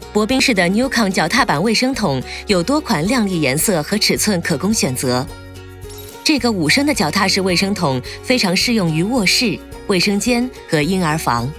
薄冰式的 Newcom 脚踏板卫生桶有多款亮丽颜色和尺寸可供选择。这个5升的脚踏式卫生桶非常适用于卧室、卫生间和婴儿房。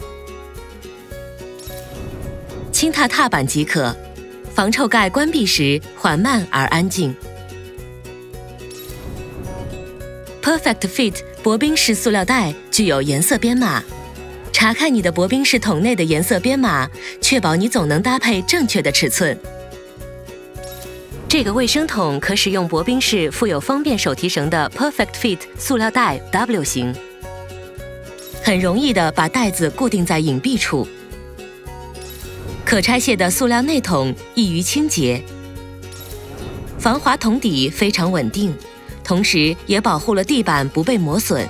轻踏踏板即可，防臭盖关闭时缓慢而安静。Perfect Fit 薄冰式塑料袋具有颜色编码，查看你的薄冰式桶内的颜色编码，确保你总能搭配正确的尺寸。这个卫生桶可使用薄冰式附有方便手提绳的 Perfect Fit 塑料袋 W 型，很容易地把袋子固定在隐蔽处。可拆卸的塑料内桶易于清洁，防滑桶底非常稳定，同时也保护了地板不被磨损。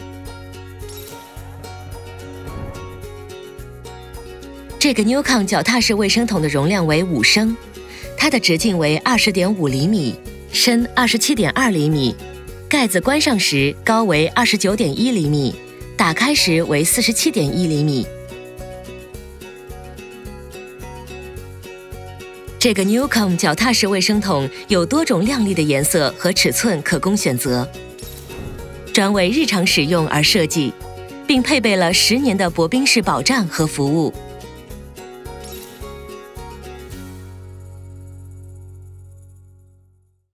这个 Newcom 脚踏式卫生桶的容量为5升，它的直径为20.5厘米，深27.2厘米，盖子关上时高为29.1厘米，打开时为47.1厘米。这个 Newcom 脚踏式卫生桶有多种亮丽的颜色和尺寸可供选择，专为日常使用而设计，并配备了10年的薄冰式保障和服务。